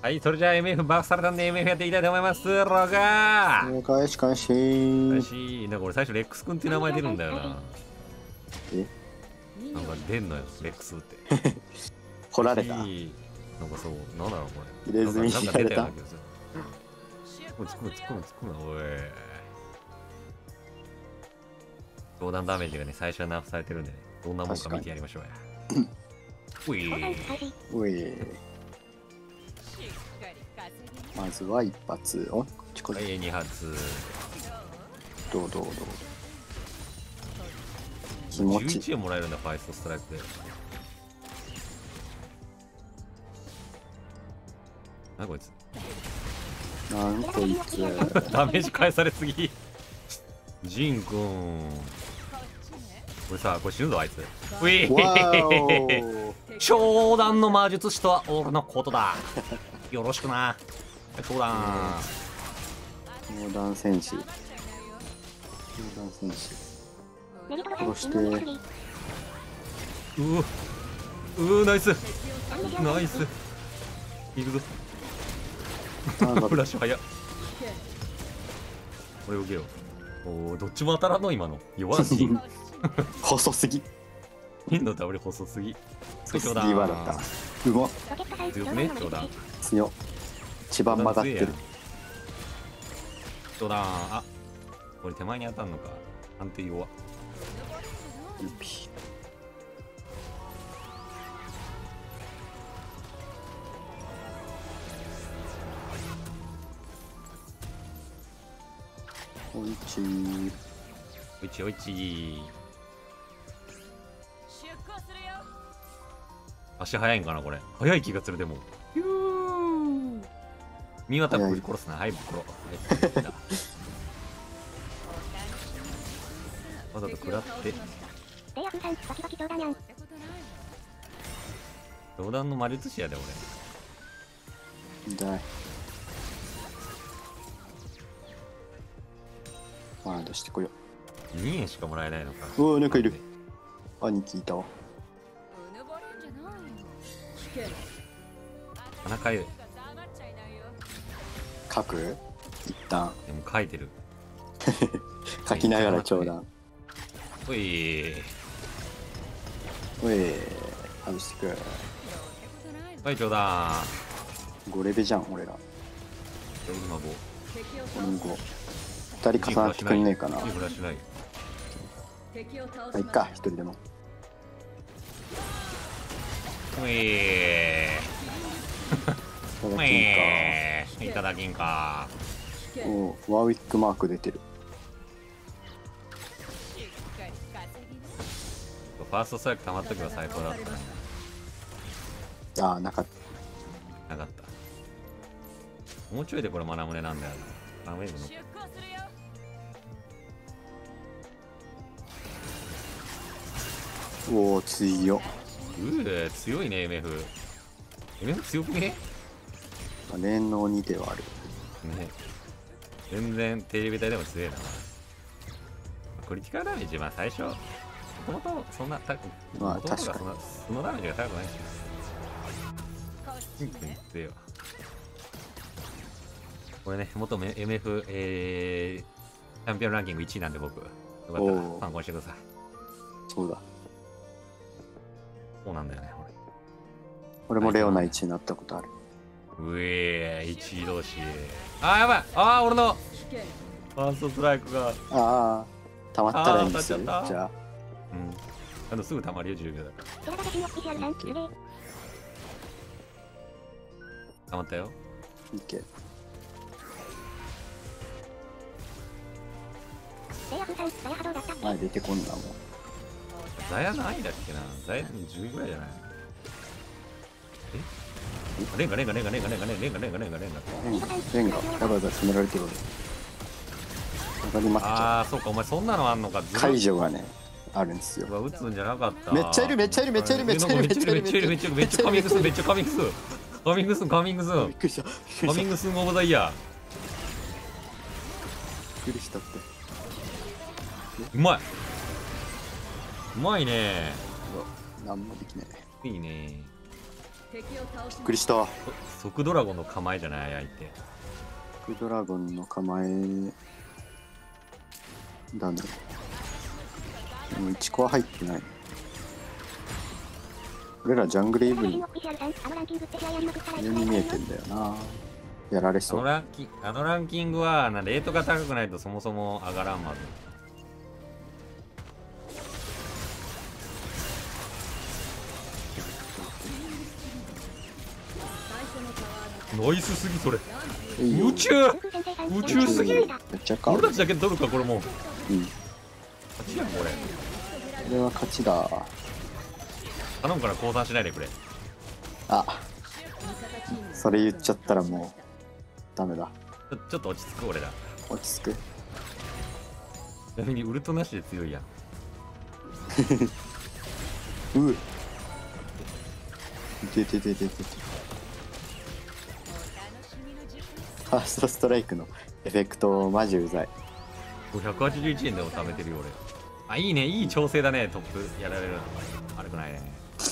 はい、それじゃあ MF バースされたんで MF やっていきたいと思います。ロガー返し返しなんか俺最初レックス君っていう名前出るんだよな。 えなんか出んのよ、レックスって。 掘られた。 なんかそう、なんだろうこれ。 入れ墨になんか出たようされた。 な気がする。突っ込む、おい。強弾ダメージがね、最初はナーフされてるんでね、どんなもんか見てやりましょうや。ういおい。まずは一発。おちこはい、2発。 どう。気持ち。 11円もらえるんだ、ファイストストライクで。なこいつ。 なんこいつ。 ダメージ返されすぎ。ジンくん。これさ、これ死ぬぞ、あいつ。うい商談の魔術師とは俺のことだ。よろしくな。商談。 モダン戦士。殺して。 ナイス。いくぞ。フラッシュ早っ。これ受けよう。おお、どっちも当たらんの今の。弱すぎ。 細すぎ。 変の倒れ細すぎ。 強だった。うま。 強くね、冗談。 強。一番曲がってる。 冗談。あ、これ手前に当たんのか。安定弱。 おいち。 足早いんかなこれ。早い気がするでも。見渡ぶり殺すな。はい、ぶっ殺。はい、わざと食らって。冗談の魔術師やで俺。痛い。まあ出してこよう。2円しかもらえないのか。 うわ、なんかいる。兄貴いたわ。 鼻かゆい。 書く一旦。 でも書いてる。 書きながら長弾。 おい。 外してく。 はい、長弾。 5レベじゃん、俺ら。 今5。 俺も5。2人重なってくんねえかな。 いいフラッシュない。 あ、いっか、1人でも。 いただきんか。 おワーウィックマーク出てる。 ファーストストライク溜まっとけば最高だったね。 ああ、なかった。 もうちょいでこれマナムネなんだよな。マナムネの。 おお、強っ。 強いね、MF。MF 強くね？ 連能2ではある。 ね。全然テレビ隊でも強いな。クリティカルダメージ、まあ最初、もともとそんな高く、 まあ確かに。 そのダメージが高くないし。シンプルに強いわ。これね、元MF、チャンピオンランキング1位なんで僕。よかったら参考にしてください。 そうだ。 そうなんだよね、 俺もレオナ1になったことある。 1位同士。やばい。俺のファーストストライクが。 溜まったらいいんですよ。じゃあ。 すぐ溜まるよ、10秒だから。溜まったよ。 前出てこんなもん。 ザヤ何位だっけな。ザヤ10位ぐらいじゃない。レンガ。 レンガ。やばい、詰められてる。上がります。 そうか、お前そんなのあんのか。 解除がね、あるんですよ。 撃つんじゃなかった。 めっちゃいる。 めっちゃカミングスンオブザイヤー。 びっくりしたって。 うまいね。 何もできない。 いいね。 びっくりした。 即ドラゴンの構えじゃない相手。 クドラゴンの構えだね。でも1個は入ってない。俺らジャングルイブに上に見えてんだよな。やられあそう。 のランキングはレートが高くないとそもそも上がらんまず。ナイスすぎそれ。 いいよ宇宙すぎ。 めっちゃか。 俺たちだけで取るかこれもう。 うん。 勝ちやんこれ。 これは勝ちだ。 頼むから降参しないでくれ。 あ、それ言っちゃったらもうダメだ。 ちょっと落ち着く俺ら。 落ち着く。 ちなみにウルトなしで強いやん。 うててててて。ファーストストライクのエフェクトマジうざい。 581円でも貯めてるよ俺。あ、いいね、いい調整だね、トップやられるの。悪くないね。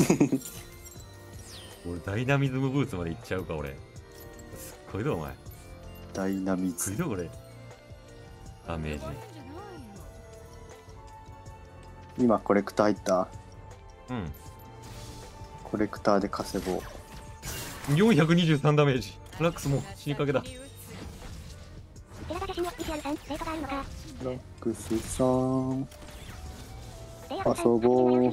俺ダイナミズムブーツまでいっちゃうか俺。すっごいぞお前。 ダイナミズすっごいぞこれ。ダメージ。 今コレクター入った。 うん。 コレクターで稼ごう。 423ダメージ。ラックスも死にかけだ。 ラックスさん遊ぼう。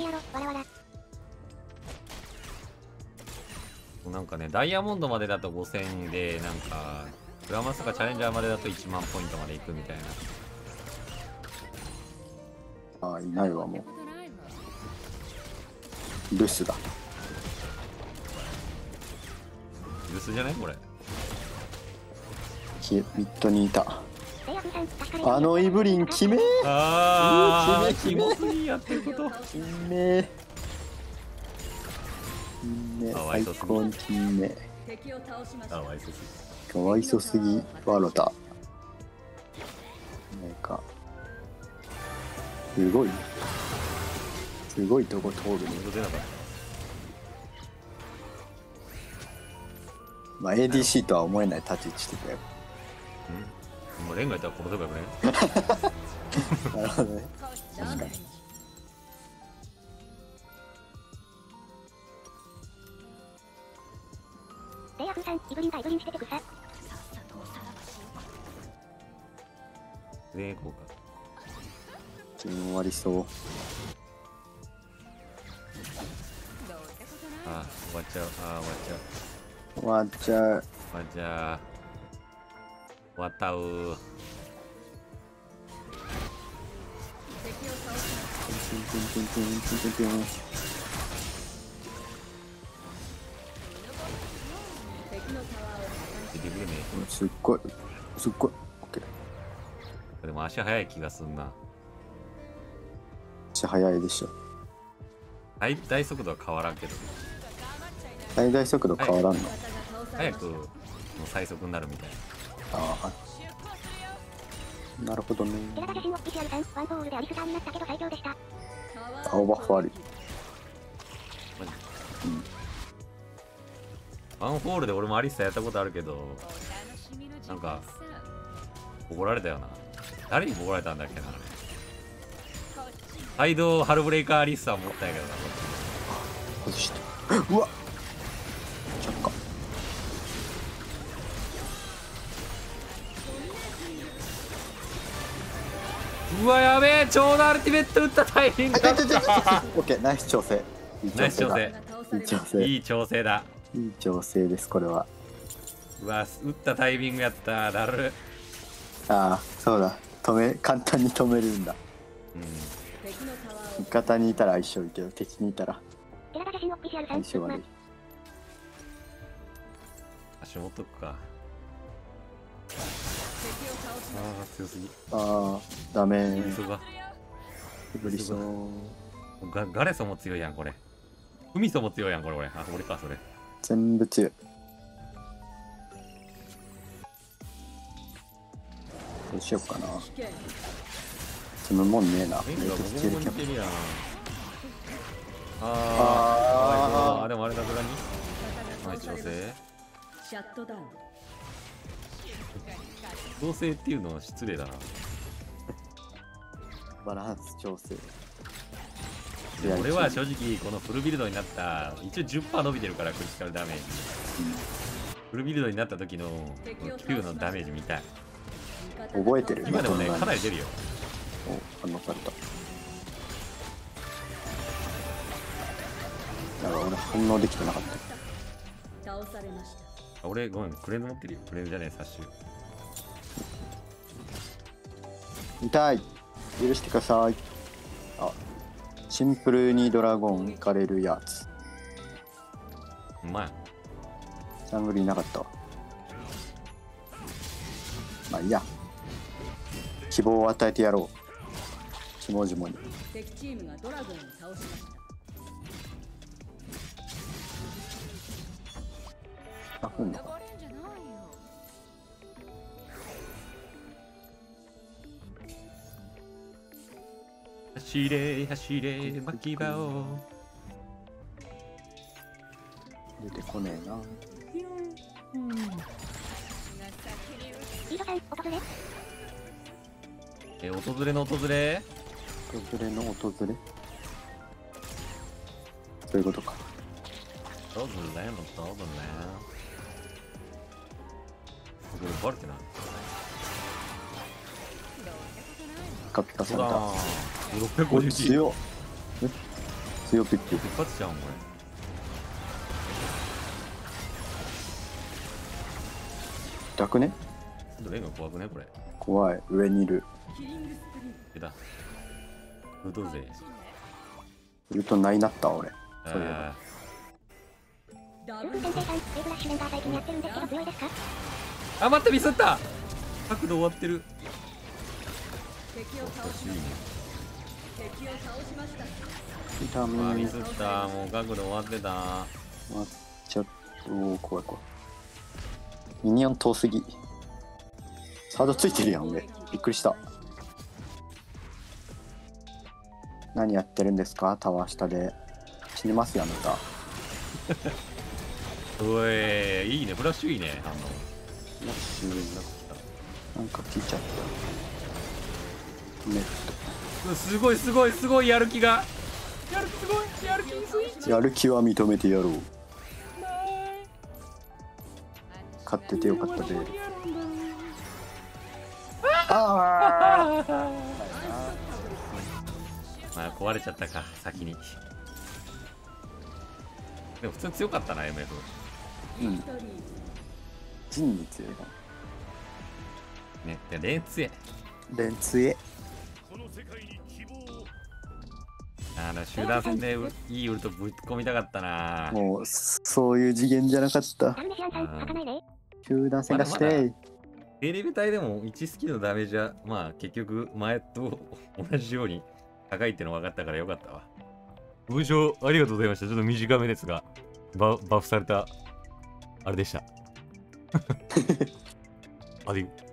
なんかね、ダイヤモンドまでだと5000で、なんか、グラマスとかチャレンジャーまでだと1万ポイントまでいくみたいな。 あ、いないわもう。留守だ。 留守じゃないこれ。 ミッドにいた。あのイブリン決めー。 ああ、キモすぎやってること。 決めー。最高に決め。 かわいそすぎ。 かわいそすぎワロタ。なんかすごいとこ通るね。 出なかった。 まあ ADC とは思えない立ち位置してたよ。 もうレンガいったら殺せばよくね。 なるほどね。確かに。 レイアフーさん、イブリンかイブリンしててくさ。 全員効果。 終わりそう。 ああ、終わっちゃう。ああ、 終わっちゃう。 終わっちゃう。終わったうー。出てくるね。 すっごい。オッケー。 でも足速い気がすんな。 足早いでしょ。 大速度は変わらんけど。 最大速度変わらんの。 早くの最速になるみたいな。 ああ、なるほどね。 テラダ写真オフィシャルさん、ワンボールでアリスさんになったけど最強でした。 青バッフあり。 ワンホールで俺もアリスタやったことあるけど、なんか怒られたよな。誰に怒られたんだっけなあれ。ハイドハルブレイカーアリスタ持ったんやけどな。 外して。うわっ。着火。 うわやべえ、ちょうどアルティメット打ったタイミングだった。 オッケー、ナイス調整。 ナイス調整。 いい調整。 いい調整だ。 いい調整です、これは。 うわ、打ったタイミングやった。だる。 ああ、そうだ。簡単に止めるんだ。 うん。 味方にいたら相性いいけど、敵にいたらテラダ写真オフィシャルさん、 相性悪い。 足持っとくか。ああ、強すぎ。 ああ、ダメー。 そが。 ブリソー。 ガレソも強いやん、これ。フミソも強いやん、これ、俺。あ、俺か、それ。 全部強い。どうしようかな。積むもんねえな。 レンガもスチールキャップ。 似てるやん。あー、でもあれだ、裏にナイス調整。 シャットダウン。 調整っていうのは失礼だな。 バランス調整。 俺は正直このフルビルドになった一応 10% 伸びてるからクリティカルダメージ。フルビルドになった時の9のダメージ見たい。 覚えてる今でもねそんなのかなり出るよ。 お、反応された。だから俺反応できてなかった。 倒されました。 俺ごめんクレーム持ってるよ。クレームじゃねえサッシュ。 痛い。許してください。あ、シンプルにドラゴン行かれるやつ。 うまい。 ジャングルいなかったわ。まあいいや。希望を与えてやろう。下々に。 敵チームがドラゴンを倒しました。 あ、来んのか。 走れ走れ巻き場を。 出てこねえな。 リードさん、訪れ。 訪れの訪れ。 訪れの訪れ。そういうことか。 訪れの訪れ。これバレてない。 ピカピカさそうだれた。 ー。 お、 650 強っ。え、強ピッピ。 一発じゃんこ痛くね。 れ。ちょっとレンガ怖くねこれ。 怖い。上にいる。 キリングスプリン出た。ウド勢。 いるとないなったわ俺。そういえば。 あダブルルーフ先生さん、ウェーブラッシュメンバー最近やってるんですけど強いですか？ ー、待ってミスった。角度終わってる。 敵を倒しました敵を倒しました痛みにあーミスった。もう角度終わってた。 なっちゃう。おお、怖い怖い。ミニオン遠すぎ。サードついてるやん上。びっくりした。何やってるんですかタワー下で。死にますよあなた。 おい、いいね。フラッシュいいね。 よし、なんか聞いちゃった。ネッすごいすごいすごいやる気が。やる気すごい。やる気スイッチ。 ト。やる気は認めてやろう。勝っててよかったで。ああ。 まあ壊れちゃったか先に。でも普通に強かったな MF。 うん。陣に強いな。 ね、でレンツへ。 レンツへ。 集団戦でいいウルトぶっ込みたかったな。 もうそういう次元じゃなかったダ。ルメシアンさん、儚いね。 集団戦がしてテレビ隊でも1スキルのダメージはまあ結局前と同じように高いっての分かったからよかったわ。ご視聴ありがとうございました。ちょっと短めですがバフされたあれでした。アディ